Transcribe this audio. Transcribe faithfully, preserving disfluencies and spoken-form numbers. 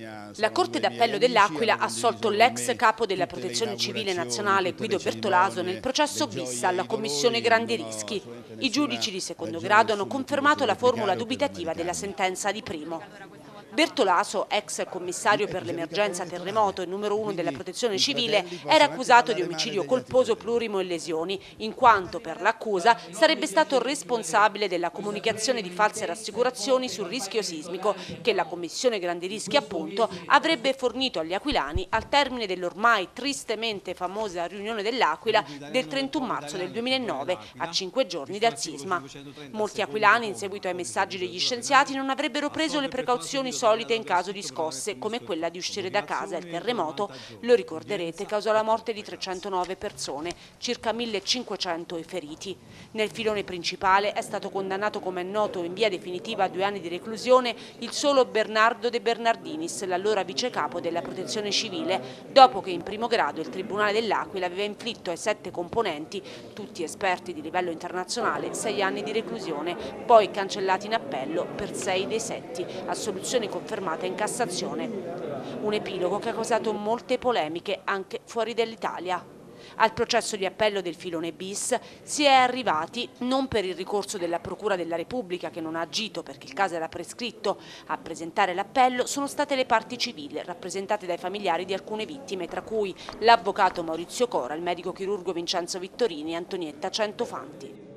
La Corte d'Appello dell'Aquila ha assolto l'ex capo della Protezione Civile Nazionale Guido Bertolaso nel processo bis alla Commissione Grandi Rischi. I giudici di secondo grado hanno confermato la formula dubitativa della sentenza di primo. Bertolaso, ex commissario per l'emergenza terremoto e numero uno della Protezione Civile, era accusato di omicidio colposo plurimo e lesioni, in quanto per l'accusa sarebbe stato responsabile della comunicazione di false rassicurazioni sul rischio sismico che la Commissione Grandi Rischi, appunto, avrebbe fornito agli aquilani al termine dell'ormai tristemente famosa riunione dell'Aquila del trentuno marzo del duemilanove, a cinque giorni dal sisma. Molti aquilani, in seguito ai messaggi degli scienziati, non avrebbero preso le precauzioni solite in caso di scosse, come quella di uscire da casa. Il terremoto, lo ricorderete, causò la morte di trecentonove persone, circa millecinquecento i feriti. Nel filone principale è stato condannato, come è noto, in via definitiva a due anni di reclusione il solo Bernardo De Bernardinis, l'allora vicecapo della Protezione Civile, dopo che in primo grado il Tribunale dell'Aquila aveva inflitto ai sette componenti, tutti esperti di livello internazionale, sei anni di reclusione, poi cancellati in appello per sei dei setti, assoluzione confermata in Cassazione. Un epilogo che ha causato molte polemiche anche fuori dall'Italia. Al processo di appello del filone bis si è arrivati non per il ricorso della Procura della Repubblica, che non ha agito perché il caso era prescritto. A presentare l'appello sono state le parti civili, rappresentate dai familiari di alcune vittime, tra cui l'avvocato Maurizio Cora, il medico chirurgo Vincenzo Vittorini e Antonietta Centofanti.